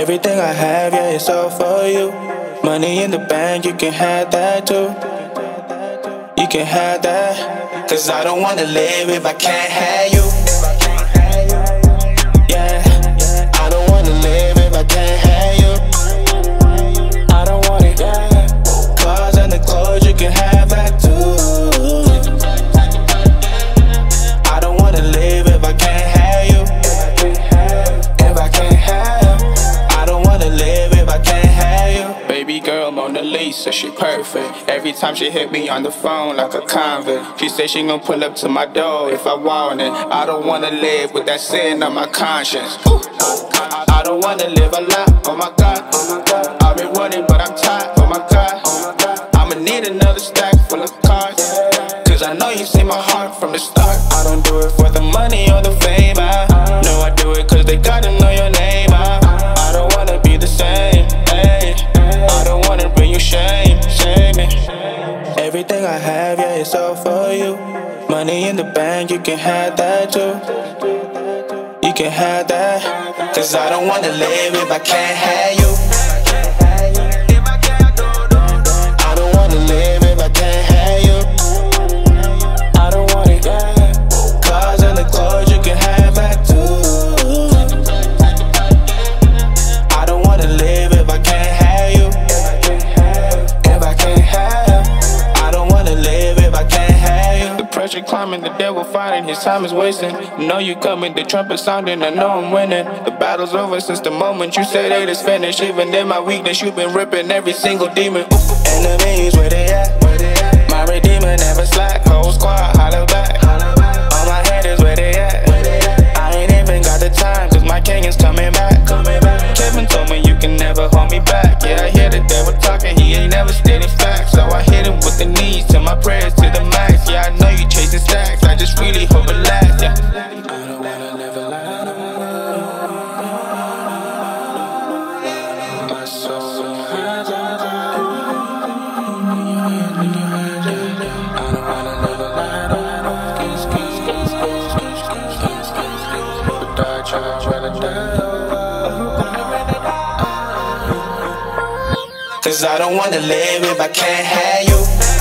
Everything I have, yeah, it's all for you. Money in the bank, you can have that too. You can have that. Cause I don't wanna live if I can't have you. Yeah, I don't wanna live if I can't have you. I don't want it. Cars and the clothes, you can have that too. I don't wanna live if I can't have you. If I can't have, I don't wanna live if I can't have you. Baby girl Mona Lisa, she perfect. Every time she hit me on the phone like a convict. She say she gon' pull up to my door if I want it. I don't wanna live with that sin on my conscience. I don't wanna live a lot, oh my God. I've been running but I'm tired, oh my God. I'ma need another stack full of cards. Cause I know you see my heart from the start. I don't do it for the money or the fame, I know I do it cause they gotta know your name. I don't wanna be the same, ay. I don't wanna bring you shame, shame me. Everything I have, yeah, it's all for you. Money in the bank, you can have that too. You can have that. Cause I don't wanna live if I can't have you. I don't wanna live if I can't have you. I don't want it. Cars and the clothes, you can have that too. I don't wanna live if I can't have you. If I can't have, I don't wanna live if I can't have you. The pressure climbing, the devil fighting, his time is wasting. Know you coming, the trumpet sounding, I know I'm winning. The battle's over since the moment you said it is finished. Even in my weakness, you've been ripping every single demon. Enemies, where they at? My redeemer never slack. Whole squad, holler back. All my haters, where they at? I ain't even got the time, cause my king is coming back. Kevin told me you can never hold me back. Yeah, I hear the devil talking, he ain't never stating facts. So I hit him with the knees, till my prayers to the max. Yeah, I know you chasing stacks, I just really hope it lasts, yeah. I don't wanna live a lie. My soul has a cause I don't wanna live if I can't have you.